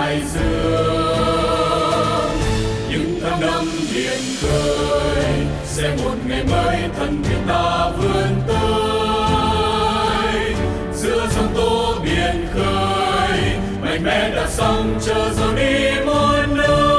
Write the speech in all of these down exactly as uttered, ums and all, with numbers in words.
đại dương. Những tháng năm biển khơi sẽ một ngày mới thân thiết ta vươn tới. Giữa sóng tố biển khơi mạnh mẽ đã sóng chờ dầu đi muôn nơi.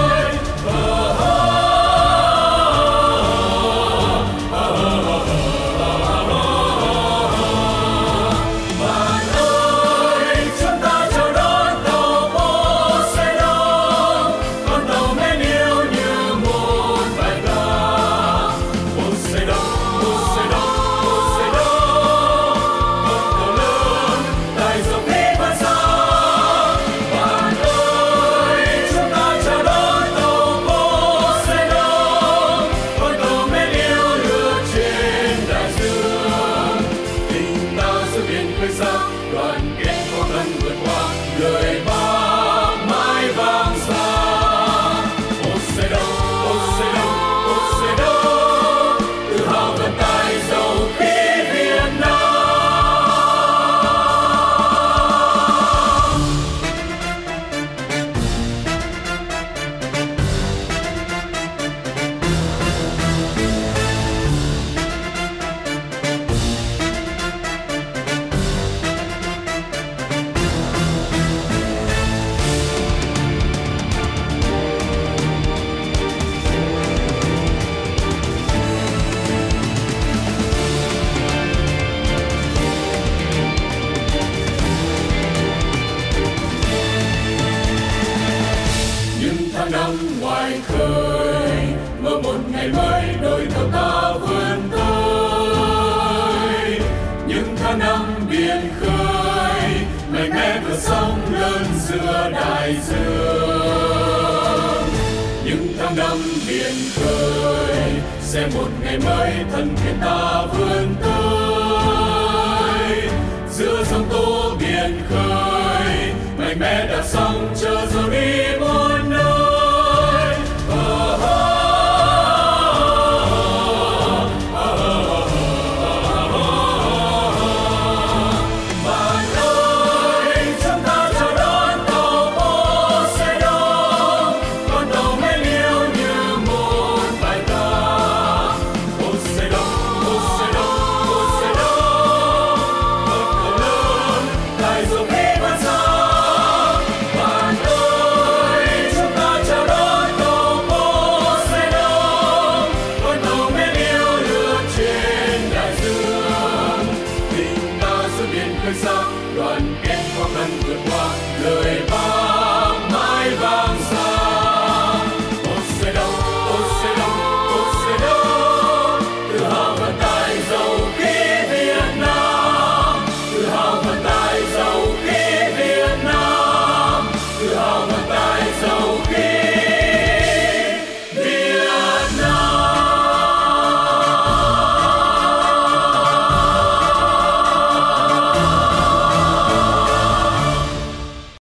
Đoàn kết khó khăn vượt qua, lời Bác mãi vang xa. Poseidon, Poseidon, Poseidon, tự hào vận tải dầu khí Việt Nam. Tháng năm ngoài khơi mơ một ngày mới đôi tàu ta vươn tới. Những tháng năm biển khơi mạnh mẽ vượt sóng lớn giữa đại dương. Những tháng năm biển khơi sẽ một ngày mới thân thiết ta vươn tới. Giữa sóng tố biển khơi mạnh mẽ đạp sóng chờ dầu đi muôn nơi. Đoàn kết khó khăn vượt qua,